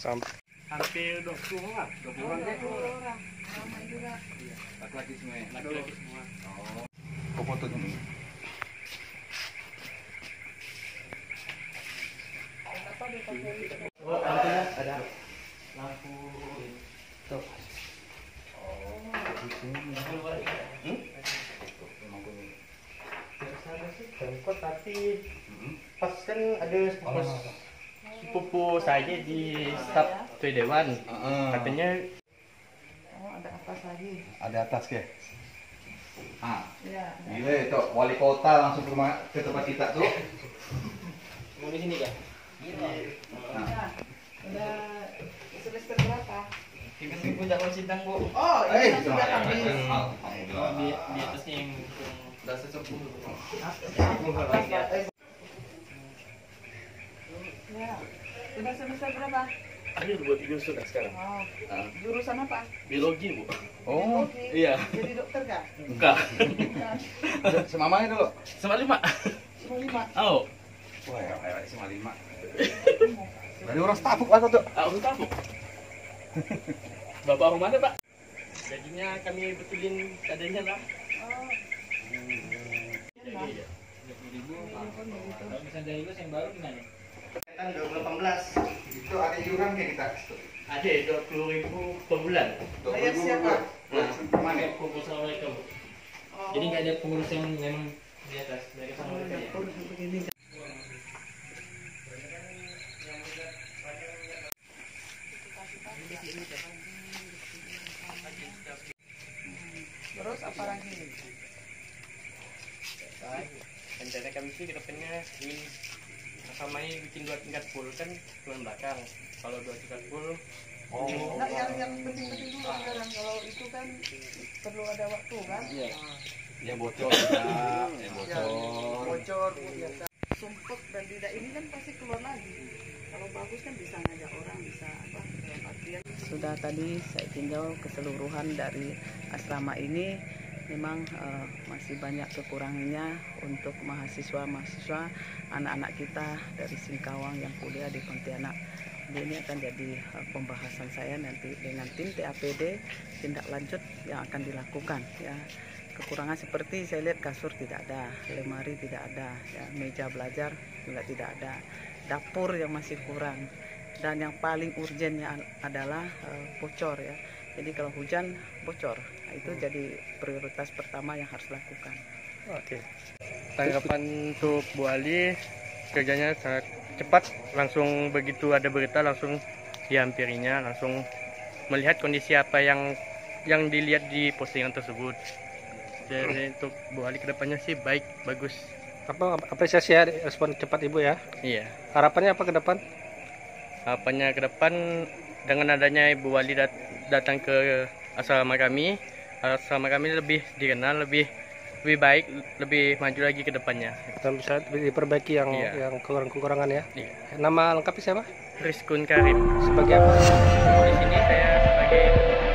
sampai hampir 20 orang. 20 orang deh. 20 orang. Ramai juga. Iya, laki-laki semua ya. Laki-laki semua. Oh. kok foto dulu. Oh, lampunya ada lampu tuh. Biasanya sih Pemkot, tapi pas kan ada sepupu saya di staf Ketua Dewan. Katanya ada atas lagi. Ada atas ke? Ah, Iya. gila itu wali kota langsung ke tempat kita tuh. mau di sini kak? Nah, udah semester berapa? Kita punya sidang bu. Oh, ini sudah habis. Di atasnya yang dasar 10. Ya. Sudah semester berapa? Akhir 23 sudah sekarang. Oh. Jurusan apa? Biologi bu. Oh, Biologi. Iya. Jadi dokter kah? Enggak. semamanya dulu. Sama 5. Semua 5. Oh. Wah, ya, cuma 5. Dari orang Stafuk atau tuh? Aku tahu. Bapak rumah mana pak? Jadinya kami betulin kadernya lah. Oh. Iya. 20.000. Kalau misalnya dari lu yang baru gimana? Kan 2018. Itu ada iuran kayak kita. Ada 20.000 per bulan. Bayar siapa? Mana? Pengurus sama mereka bu. Oh. Jadi nggak ada pengurus yang memang di atas, mereka sama mereka ya. Urus begini. Terus apa lagi? Rencana kami sih ke depannya ingin samanya bikin 2 tingkat full kan tulang belakang. Kalau 2 tingkat full, Nah, yang penting-penting dulu sekarang. Kalau itu kan perlu ada waktu kan? iya. Ya bocor juga. Ya Bocor biasa. Sumpek dan tidak ini kan pasti keluar lagi. Kalau bagus kan bisa ngajak orang, bisa apa? Sudah tadi saya tinjau keseluruhan dari asrama ini. Memang masih banyak kekurangannya untuk mahasiswa-mahasiswa, anak-anak kita dari Singkawang yang kuliah di Pontianak. Ini akan jadi pembahasan saya nanti dengan tim TAPD, tindak lanjut yang akan dilakukan. Ya, kekurangan seperti saya lihat kasur tidak ada, lemari tidak ada, ya, meja belajar juga tidak ada, dapur yang masih kurang, dan yang paling urgennya adalah bocor ya. Jadi kalau hujan bocor, nah, itu jadi prioritas pertama yang harus dilakukan. Oke. Tanggapan untuk Bu Ali, kerjanya sangat cepat, langsung begitu ada berita langsung dihampirinya, langsung melihat kondisi apa yang dilihat di postingan tersebut. Jadi untuk Bu Ali kedepannya sih baik, bagus. Apa apresiasi ya respon cepat Ibu ya? Iya. Harapannya apa ke depan? Harapannya ke depan dengan adanya Ibu Wali datang ke asrama kami lebih dikenal, lebih baik, lebih maju lagi ke depannya. Dan bisa diperbaiki yang Iya. yang kekurangan ya. Iya. Nama lengkapnya siapa? Rizkun Karim. Sebagai apa? Di sini saya sebagai